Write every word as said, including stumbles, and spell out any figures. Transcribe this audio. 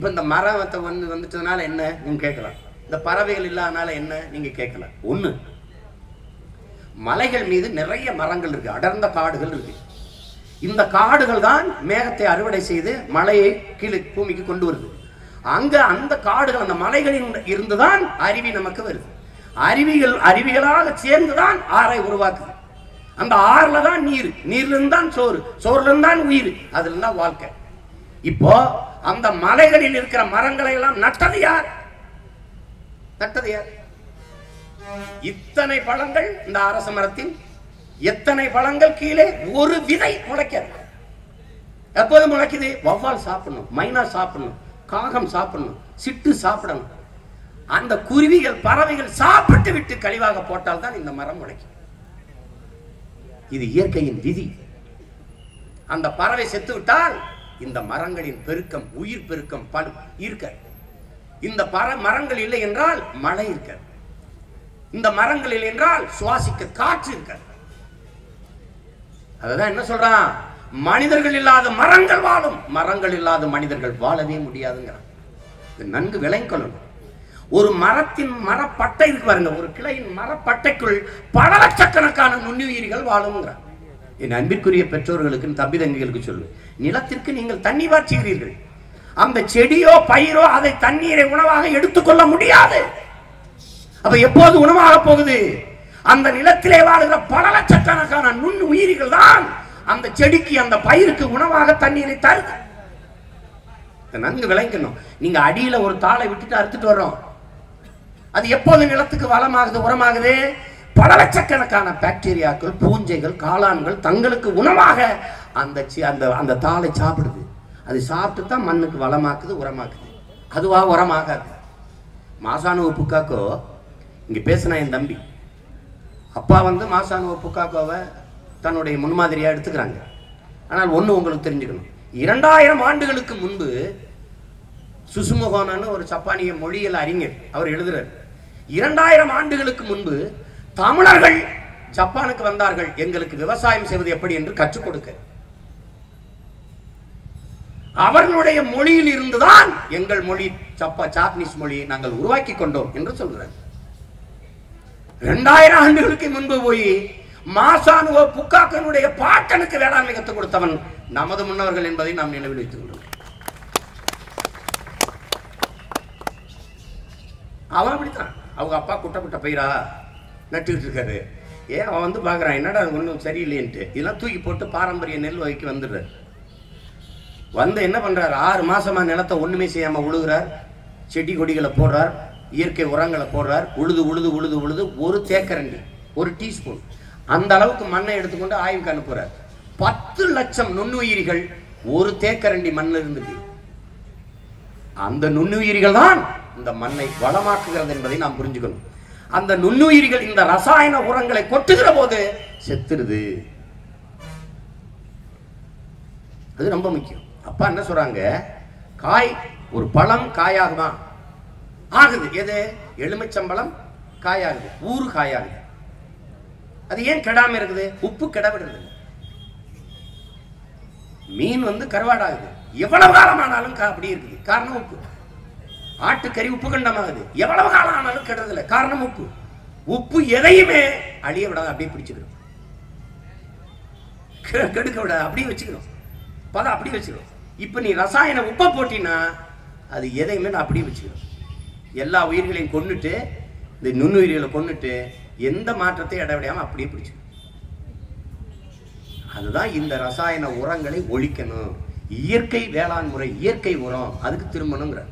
இப்போ இந்த மரத்தை வந்து வந்துட்டதுனால என்ன நீங்க கேட்கலாம், இந்த பறவைகள் இல்லாதனால என்ன நீங்க கேட்கலாம். ஒண்ணு, மலைகள் மீது நிறைய மரங்கள் இருக்கு, அடர்ந்த காடுகள் இருக்கு. இந்த காடுகள் தான் மேகத்தை அறுவடை செய்து மழையை கீழே பூமிக்கு கொண்டு வருது. அங்க அந்த காடுகள் அந்த மலைகளில் இருந்துதான் அருவி நமக்கு வருது. அருவிகள் அருவிகளாக சேர்ந்துதான் ஆறை உருவாக்குது. அந்த ஆறுல தான் நீர், நீர்ல இருந்து தான் சோறு, சோறுல இருந்து தான் உயிர், அதுல இருந்தா வாழ்க்கை. இப்போ அந்த மலைகளில் இருக்கிற மரங்களை எல்லாம் நட்டது யார்? நட்டது யார்? இத்தனை பழங்கள் இந்த அரச மரத்தில், எத்தனை பழங்கள் கீழே ஒரு விதை முளைக்காது. எப்போது முளைக்குது? வௌவால் சாப்பிடணும், மைனா சாப்பிடணும், காகம் சாப்பிடணும், சிட்டு சாப்பிடணும். அந்த குருவிகள் பறவைகள் சாப்பிட்டு விட்டு கழிவாக போட்டால் தான் இந்த மரம் முளைக்கும். இது இயற்கையின் விதி. அந்த பறவை செத்து விட்டால் இந்த மரங்களின் பெருக்கம், உயிர் பெருக்கம் படு இருக்க. இந்த பற மரங்கள் இல்லை என்றால் மழை இருக்க. இந்த மரங்கள் இல்லை என்றால் சுவாசிக்க காற்று இருக்க. அதுதான் என்ன சொல்றான், மனிதர்கள் இல்லாத மரங்கள் வாழும், மரங்கள் இல்லாத மனிதர்கள் வாழவே முடியாதுங்கிறான். இது நன்கு விளங்கணும். ஒரு மரத்தின் மரப்பட்டை இருக்கு பாருங்க, ஒரு கிளையின் மரப்பட்டைக்குள் பல லட்சக்கணக்கான நுண்ணுயிரிகள் வாழுங்கிறான். என் அன்பிற்குரிய பெற்றோர்களுக்கு, தம்பி தங்கிகளுக்கு சொல்லு, நிலத்திற்கு நீங்கள் தண்ணி பாய்ச்சுகிறீர்கள், அந்த செடியோ பயிரோ அதை தண்ணீரை உணவாக எடுத்துக்கொள்ள முடியாது. அப்ப எப்போது உணவாக போகுது? அந்த நிலத்திலே வாழ்கிற பல லட்சக்கணக்கான நுண் உயிரிகள் தான் அந்த செடிக்கு அந்த பயிருக்கு உணவாக தண்ணீரை தருது. நன்கு விளங்கணும். நீங்க அடியில ஒரு தாளை விட்டுட்டு அறுத்துட்டு வர்றோம், அது எப்போது நிலத்துக்கு வளமாகுது, உரமாகுது? பல லட்சக்கணக்கான பாக்டீரியாக்கள், பூஞ்சைகள், காளான்கள் தங்களுக்கு உணவாக அந்த அந்த அந்த தாளை சாப்பிடுது. அது சாப்பிட்டு தான் மண்ணுக்கு வளமாக்குது, உரமாக்குது. அதுவா உரமாகாது. மாசானுவ புக்காக்கோ இங்க பேசினா என் தம்பி அப்பா வந்து மாசானுவ புக்காக்கோவை தன்னுடைய முன்மாதிரியா எடுத்துக்கிறாங்க. ஆனால் ஒண்ணு உங்களுக்கு தெரிஞ்சுக்கணும், இரண்டாயிரம் ஆண்டுகளுக்கு முன்பு சுசுமுகோனன்னு ஒரு ஜப்பானிய மொழியியல் அறிஞர் அவர் எழுதுறார். இரண்டாயிரம் ஆண்டுகளுக்கு முன்பு தமிழர்கள் ஜப்பானுக்கு வந்தார்கள், எங்களுக்கு விவசாயம் செய்வது எப்படி என்று கற்றுக் கொடுக்க. அவர்களுடைய மொழியில் இருந்துதான் எங்கள் மொழி ஜப்பா ஜாப்பனீஸ் மொழி நாங்கள் உருவாக்கி கொண்டோம் என்று சொல்கிறார். இரண்டாயிரம் ஆண்டுகளுக்கு முன்பு போய் மாசானுவ புக்காக்கனுடைய பாட்டனுக்கு வேளாண்மை கற்றுக் கொடுத்தவன் நமது முன்னவர்கள் என்பதை நாம் நினைவில் வைத்துக் கொள்வோம். அவன் அப்படித்தான், அவங்க அப்பா குட்ட குட்ட பயிரா நட்டுக்கிட்டு இருக்காரு. ஏன் அவன் வந்து பார்க்குறான், என்னடா அது ஒன்றும் சரியில்லைன்ட்டு இதெல்லாம் தூக்கி போட்டு பாரம்பரிய நெல் வகைக்கு வந்துடுறாரு. வந்து என்ன பண்ணுறாரு, ஆறு மாசமா நிலத்தை ஒன்றுமே செய்யாமல் உழுகிறார், செடி கொடிகளை போடுறார், இயற்கை உரங்களை போடுறார், உழுது உழுது உழுது உழுது ஒரு தேக்கரண்டி, ஒரு டீஸ்பூன் அந்த அளவுக்கு மண்ணை எடுத்துக்கொண்டு ஆய்வுக்கு அனுப்புறார். பத்து லட்சம் நுண்ணுயிரிகள் ஒரு தேக்கரண்டி மண்ணில் இருந்தது. அந்த நுண்ணுயிரிகள் தான் இந்த மண்ணை வளமாக்குகிறது என்பதை நாம் புரிஞ்சுக்கணும். அந்த நுண்ணுயிரிகள் இந்த ரசாயன உரங்களை கொட்டுகிற போது செத்துருது. அது ரொம்ப முக்கியம். அப்பா என்ன சொல்றாங்க, காய் ஒரு பழம் காயாகுமா? ஆகுது. எது? எலுமிச்சம்பழம் காயாகுது, ஊறு காயாகுது. அது ஏன் கெடாம இருக்குது? உப்பு கெட விடுறது. மீன் வந்து கருவாடாகுது, எவ்வளவு காலம் ஆனாலும் அப்படி இருக்குது, காரணம் உப்பு. ஆட்டுக்கறி உப்பு கண்டமாகுது, எவ்வளவு காலம் ஆனாலும் கெடுறது இல்லை, காரணம் உப்பு. உப்பு எதையுமே அழிய விடாது, அப்படியே பிடிச்சுக்கிறோம், கெடுக்க விடாது, அப்படியே வச்சுக்கிறோம், பதம் அப்படியே வச்சுக்கிறோம். இப்ப நீ ரசாயன உப்பை போட்டினா அது எதையுமே நான் அப்படியே வச்சுக்கிறோம். எல்லா உயிர்களையும் கொண்டுட்டு, இந்த நுண்ணுயிர்களை கொண்டுட்டு எந்த மாற்றத்தையும் இடவிடாம அப்படியே பிடிச்சு. அதுதான் இந்த ரசாயன உரங்களை ஒழிக்கணும். இயற்கை வேளாண் முறை, இயற்கை உரம், அதுக்கு திரும்பணுங்கிற